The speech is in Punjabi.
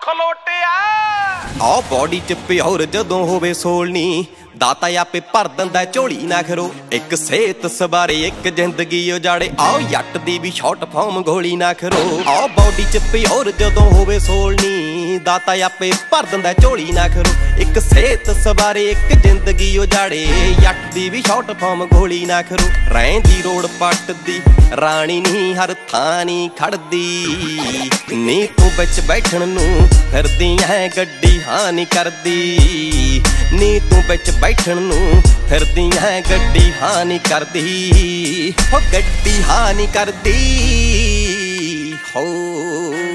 ਖਲੋਟਿਆ। ਆ ਬੋਡੀ ਚ ਪਿਓਰ ਜਦੋਂ ਹੋਵੇ ਸੋਲਣੀ, ਦਾਤਾ ਆਪੇ ਭਰ ਦਿੰਦਾ ਝੋਲੀ ਨਾ ਖਰੋ। ਇੱਕ ਸਿਹਤ ਸਵਾਰੇ ਇੱਕ ਜ਼ਿੰਦਗੀ ਉਜਾੜੇ, ਆਓ ਜੱਟ ਦੀ ਵੀ ਸ਼ਾਰਟ ਫਾਰਮ ਗੋਲੀ ਨਾ ਖਰੋ। ਆ ਬੋਡੀ ਚ ਪਿਓਰ ਜਦੋਂ ਹੋਵੇ ਸੋਲਣੀ, ਦਾਤਾ ਆਪੇ ਭਰ ਦਿੰਦਾ ਝੋਲੀ ਨਾ ਖਰੋ। ਇੱਕ ਸਿਹਤ ਸਵਾਰੇ ਇੱਕ ਜ਼ਿੰਦਗੀ ਉਜਾੜੇ, ਜੱਟ ਦੀ ਵੀ ਸ਼ਾਰਟ ਫਾਰਮ ਗੋਲੀ ਨਾ ਖਰੋ। ਰਹਿੰਦੀ ਰੋਡ ਪੱਟ ਦੀ ਰਾਣੀ ਨੀ ਹਰ ਥਾਂ ਨੀ ਖੜਦੀ, ਨੀ ਤੂੰ ਵਿੱਚ ਬੈਠਣ ਨੂੰ ਫਿਰਦੀ ਐ ਗੱਡੀ ਹਾਂ ਨੀ ਕਰਦੀ। ਨੀ ਤੂੰ ਵਿੱਚ ਬੈਠਣ ਨੂੰ ਫਿਰਦੀ ਐ ਗੱਡੀ ਹਾਂ ਨੀ ਕਰਦੀ, ਹੋ ਗੱਡੀ ਹਾਂ ਨੀ ਕਰਦੀ ਹੋ।